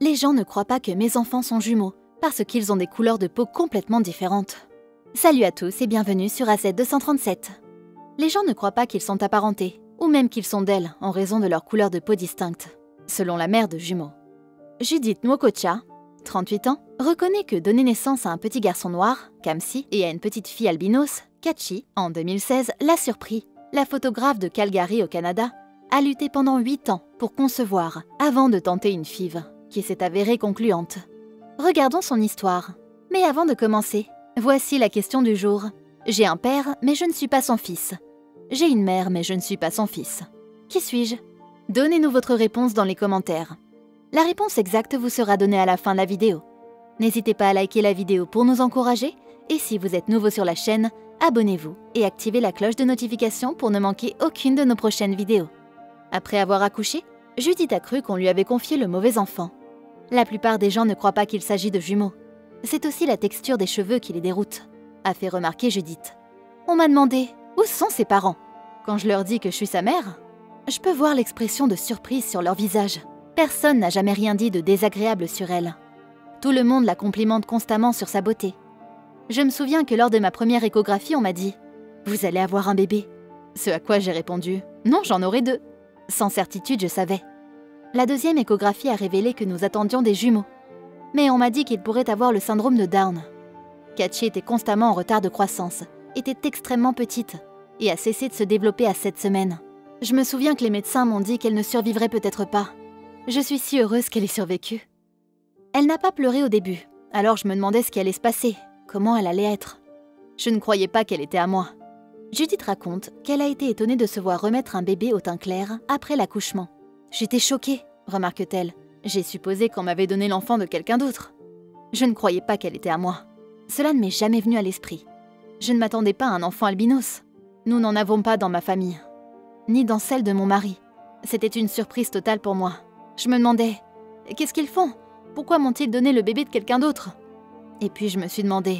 Les gens ne croient pas que mes enfants sont jumeaux, parce qu'ils ont des couleurs de peau complètement différentes. Salut à tous et bienvenue sur AZ237. Les gens ne croient pas qu'ils sont apparentés, ou même qu'ils sont d'elles en raison de leur couleur de peau distincte, selon la mère de jumeaux. Judith Nwokocha, 38 ans, reconnaît que donner naissance à un petit garçon noir, Kamsi, et à une petite fille albinos, Kachi, en 2016, l'a surpris. La photographe de Calgary au Canada a lutté pendant 8 ans pour concevoir, avant de tenter une FIV, qui s'est avérée concluante. Regardons son histoire. Mais avant de commencer, voici la question du jour. J'ai un père, mais je ne suis pas son fils. J'ai une mère, mais je ne suis pas son fils. Qui suis-je? Donnez-nous votre réponse dans les commentaires. La réponse exacte vous sera donnée à la fin de la vidéo. N'hésitez pas à liker la vidéo pour nous encourager, et si vous êtes nouveau sur la chaîne, abonnez-vous et activez la cloche de notification pour ne manquer aucune de nos prochaines vidéos. Après avoir accouché, Judith a cru qu'on lui avait confié le mauvais enfant. La plupart des gens ne croient pas qu'il s'agit de jumeaux. C'est aussi la texture des cheveux qui les déroute, a fait remarquer Judith. On m'a demandé où sont ses parents. Quand je leur dis que je suis sa mère, je peux voir l'expression de surprise sur leur visage. Personne n'a jamais rien dit de désagréable sur elle. Tout le monde la complimente constamment sur sa beauté. Je me souviens que lors de ma première échographie, on m'a dit « Vous allez avoir un bébé ». Ce à quoi j'ai répondu « Non, j'en aurai 2 ». Sans certitude, je savais. La deuxième échographie a révélé que nous attendions des jumeaux. Mais on m'a dit qu'il pourrait avoir le syndrome de Down. Kachi était constamment en retard de croissance, était extrêmement petite et a cessé de se développer à 7 semaines. Je me souviens que les médecins m'ont dit qu'elle ne survivrait peut-être pas. Je suis si heureuse qu'elle ait survécu. Elle n'a pas pleuré au début, alors je me demandais ce qui allait se passer, comment elle allait être. Je ne croyais pas qu'elle était à moi. Judith raconte qu'elle a été étonnée de se voir remettre un bébé au teint clair après l'accouchement. J'étais choquée, remarque-t-elle. J'ai supposé qu'on m'avait donné l'enfant de quelqu'un d'autre. Je ne croyais pas qu'elle était à moi. Cela ne m'est jamais venu à l'esprit. Je ne m'attendais pas à un enfant albinos. Nous n'en avons pas dans ma famille, ni dans celle de mon mari. C'était une surprise totale pour moi. Je me demandais, qu'est-ce qu'ils font? Pourquoi m'ont-ils donné le bébé de quelqu'un d'autre? Et puis je me suis demandé,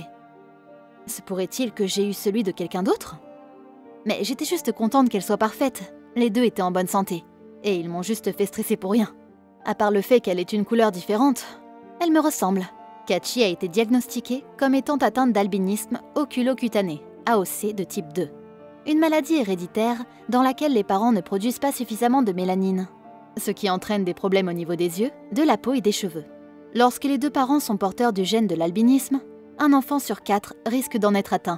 se pourrait-il que j'ai eu celui de quelqu'un d'autre? Mais j'étais juste contente qu'elle soit parfaite. Les deux étaient en bonne santé. Et ils m'ont juste fait stresser pour rien. À part le fait qu'elle ait une couleur différente, elle me ressemble. Kachi a été diagnostiquée comme étant atteinte d'albinisme oculocutané, AOC de type 2. Une maladie héréditaire dans laquelle les parents ne produisent pas suffisamment de mélanine, ce qui entraîne des problèmes au niveau des yeux, de la peau et des cheveux. Lorsque les deux parents sont porteurs du gène de l'albinisme, un enfant sur 4 risque d'en être atteint.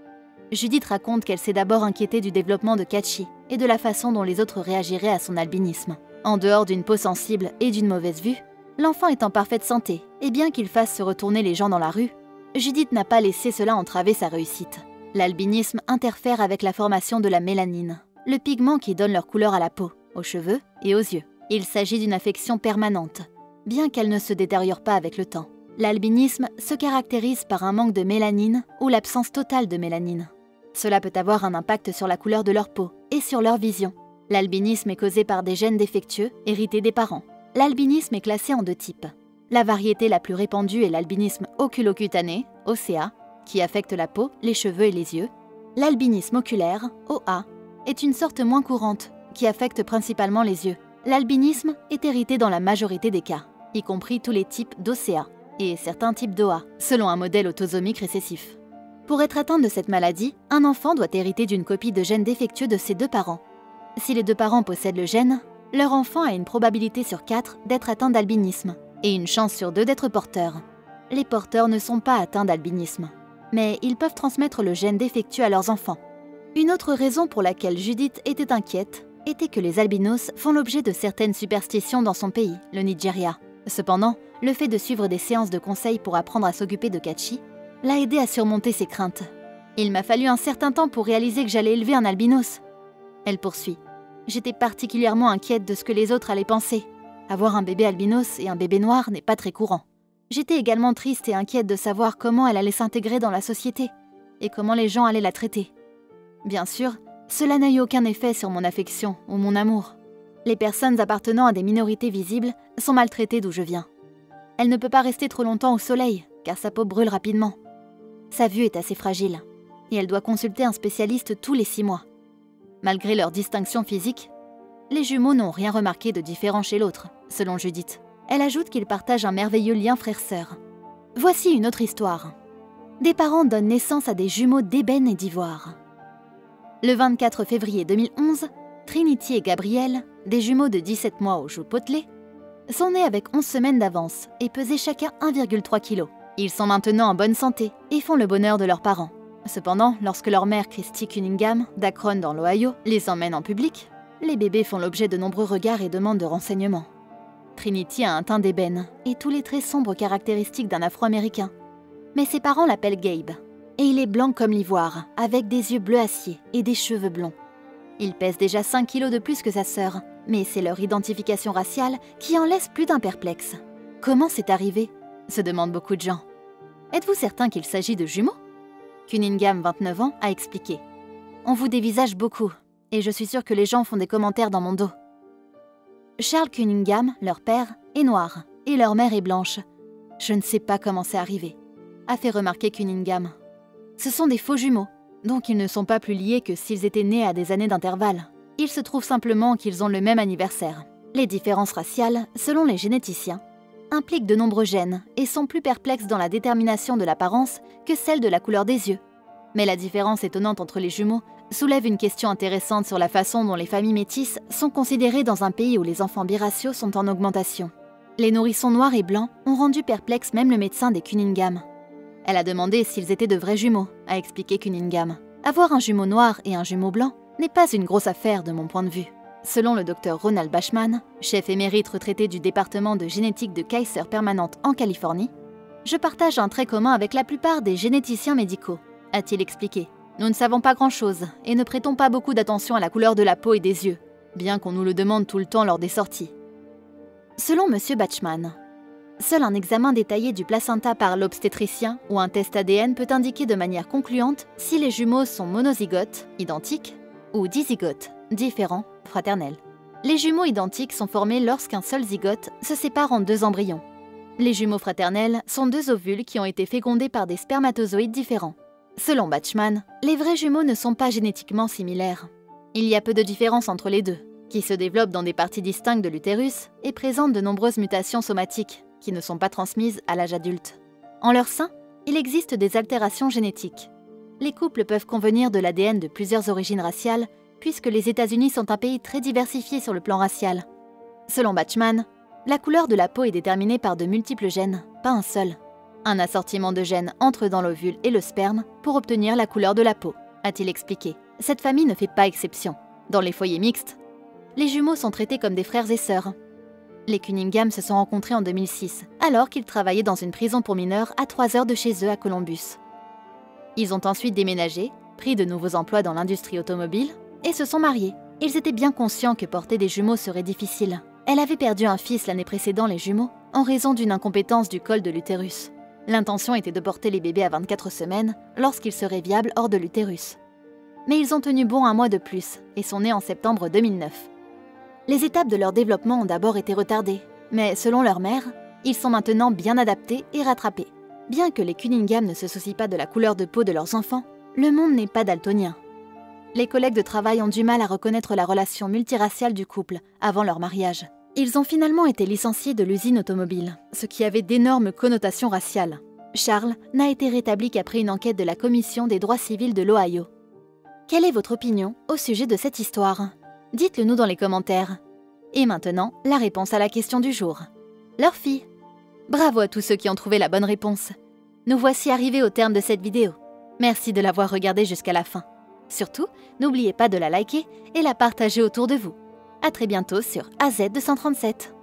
Judith raconte qu'elle s'est d'abord inquiétée du développement de Kachi et de la façon dont les autres réagiraient à son albinisme. En dehors d'une peau sensible et d'une mauvaise vue, l'enfant est en parfaite santé, et bien qu'il fasse se retourner les gens dans la rue, Judith n'a pas laissé cela entraver sa réussite. L'albinisme interfère avec la formation de la mélanine, le pigment qui donne leur couleur à la peau, aux cheveux et aux yeux. Il s'agit d'une affection permanente, bien qu'elle ne se détériore pas avec le temps. L'albinisme se caractérise par un manque de mélanine ou l'absence totale de mélanine. Cela peut avoir un impact sur la couleur de leur peau et sur leur vision. L'albinisme est causé par des gènes défectueux hérités des parents. L'albinisme est classé en 2 types. La variété la plus répandue est l'albinisme oculocutané, OCA, qui affecte la peau, les cheveux et les yeux. L'albinisme oculaire, OA, est une sorte moins courante, qui affecte principalement les yeux. L'albinisme est hérité dans la majorité des cas, y compris tous les types d'OCA et certains types d'OA, selon un modèle autosomique récessif. Pour être atteint de cette maladie, un enfant doit hériter d'une copie de gène défectueux de ses 2 parents. Si les 2 parents possèdent le gène, leur enfant a une probabilité sur 4 d'être atteint d'albinisme et une chance sur 2 d'être porteur. Les porteurs ne sont pas atteints d'albinisme, mais ils peuvent transmettre le gène défectueux à leurs enfants. Une autre raison pour laquelle Judith était inquiète était que les albinos font l'objet de certaines superstitions dans son pays, le Nigeria. Cependant, le fait de suivre des séances de conseils pour apprendre à s'occuper de Kachi l'a aidé à surmonter ses craintes. Il m'a fallu un certain temps pour réaliser que j'allais élever un albinos. Elle poursuit. J'étais particulièrement inquiète de ce que les autres allaient penser. Avoir un bébé albinos et un bébé noir n'est pas très courant. J'étais également triste et inquiète de savoir comment elle allait s'intégrer dans la société et comment les gens allaient la traiter. Bien sûr, cela n'a eu aucun effet sur mon affection ou mon amour. Les personnes appartenant à des minorités visibles sont maltraitées d'où je viens. Elle ne peut pas rester trop longtemps au soleil, car sa peau brûle rapidement. Sa vue est assez fragile, et elle doit consulter un spécialiste tous les 6 mois. Malgré leur distinction physique, les jumeaux n'ont rien remarqué de différent chez l'autre, selon Judith. Elle ajoute qu'ils partagent un merveilleux lien frère-sœur. Voici une autre histoire. Des parents donnent naissance à des jumeaux d'ébène et d'ivoire. Le 24 février 2011, Trinity et Gabriel, des jumeaux de 17 mois aux joues potelées, sont nés avec 11 semaines d'avance et pesaient chacun 1,3 kg. Ils sont maintenant en bonne santé et font le bonheur de leurs parents. Cependant, lorsque leur mère Christy Cunningham, d'Akron dans l'Ohio, les emmène en public, les bébés font l'objet de nombreux regards et demandes de renseignements. Trinity a un teint d'ébène et tous les traits sombres caractéristiques d'un Afro-Américain. Mais ses parents l'appellent Gabe, et il est blanc comme l'ivoire, avec des yeux bleu acier et des cheveux blonds. Il pèse déjà 5 kilos de plus que sa sœur, mais c'est leur identification raciale qui en laisse plus d'un perplexe. Comment c'est arrivé ? Se demandent beaucoup de gens. Êtes-vous certain qu'il s'agit de jumeaux ? Cunningham, 29 ans, a expliqué. On vous dévisage beaucoup, et je suis sûre que les gens font des commentaires dans mon dos. Charles Cunningham, leur père, est noir, et leur mère est blanche. Je ne sais pas comment c'est arrivé, a fait remarquer Cunningham. Ce sont des faux jumeaux, donc ils ne sont pas plus liés que s'ils étaient nés à des années d'intervalle. Il se trouve simplement qu'ils ont le même anniversaire. Les différences raciales, selon les généticiens, impliquent de nombreux gènes et sont plus perplexes dans la détermination de l'apparence que celle de la couleur des yeux. Mais la différence étonnante entre les jumeaux soulève une question intéressante sur la façon dont les familles métisses sont considérées dans un pays où les enfants biraciaux sont en augmentation. Les nourrissons noirs et blancs ont rendu perplexe même le médecin des Cunningham. Elle a demandé s'ils étaient de vrais jumeaux, a expliqué Cunningham. Avoir un jumeau noir et un jumeau blanc n'est pas une grosse affaire de mon point de vue. Selon le docteur Ronald Bachman, chef émérite retraité du département de génétique de Kaiser Permanente en Californie, « Je partage un trait commun avec la plupart des généticiens médicaux », a-t-il expliqué. Nous ne savons pas grand-chose et ne prêtons pas beaucoup d'attention à la couleur de la peau et des yeux, bien qu'on nous le demande tout le temps lors des sorties. Selon M. Bachman, seul un examen détaillé du placenta par l'obstétricien ou un test ADN peut indiquer de manière concluante si les jumeaux sont monozygotes, identiques, ou dizygotes, différents, fraternels. Les jumeaux identiques sont formés lorsqu'un seul zygote se sépare en deux embryons. Les jumeaux fraternels sont deux ovules qui ont été fécondés par des spermatozoïdes différents. Selon Bachman, les vrais jumeaux ne sont pas génétiquement similaires. Il y a peu de différence entre les deux, qui se développent dans des parties distinctes de l'utérus et présentent de nombreuses mutations somatiques, qui ne sont pas transmises à l'âge adulte. En leur sein, il existe des altérations génétiques. Les couples peuvent convenir de l'ADN de plusieurs origines raciales, puisque les États-Unis sont un pays très diversifié sur le plan racial. Selon Bachman, la couleur de la peau est déterminée par de multiples gènes, pas un seul. Un assortiment de gènes entre dans l'ovule et le sperme pour obtenir la couleur de la peau, a-t-il expliqué. Cette famille ne fait pas exception. Dans les foyers mixtes, les jumeaux sont traités comme des frères et sœurs. Les Cunningham se sont rencontrés en 2006, alors qu'ils travaillaient dans une prison pour mineurs à 3 heures de chez eux à Columbus. Ils ont ensuite déménagé, pris de nouveaux emplois dans l'industrie automobile et se sont mariés. Ils étaient bien conscients que porter des jumeaux serait difficile. Elle avait perdu un fils l'année précédente, les jumeaux, en raison d'une incompétence du col de l'utérus. L'intention était de porter les bébés à 24 semaines lorsqu'ils seraient viables hors de l'utérus. Mais ils ont tenu bon un mois de plus et sont nés en septembre 2009. Les étapes de leur développement ont d'abord été retardées, mais selon leur mère, ils sont maintenant bien adaptés et rattrapés. Bien que les Cunningham ne se soucient pas de la couleur de peau de leurs enfants, le monde n'est pas daltonien. Les collègues de travail ont du mal à reconnaître la relation multiraciale du couple avant leur mariage. Ils ont finalement été licenciés de l'usine automobile, ce qui avait d'énormes connotations raciales. Charles n'a été rétabli qu'après une enquête de la Commission des droits civils de l'Ohio. Quelle est votre opinion au sujet de cette histoire ? Dites-le nous dans les commentaires. Et maintenant, la réponse à la question du jour. Leur fille. Bravo à tous ceux qui ont trouvé la bonne réponse. Nous voici arrivés au terme de cette vidéo. Merci de l'avoir regardée jusqu'à la fin. Surtout, n'oubliez pas de la liker et la partager autour de vous. À très bientôt sur AZ237.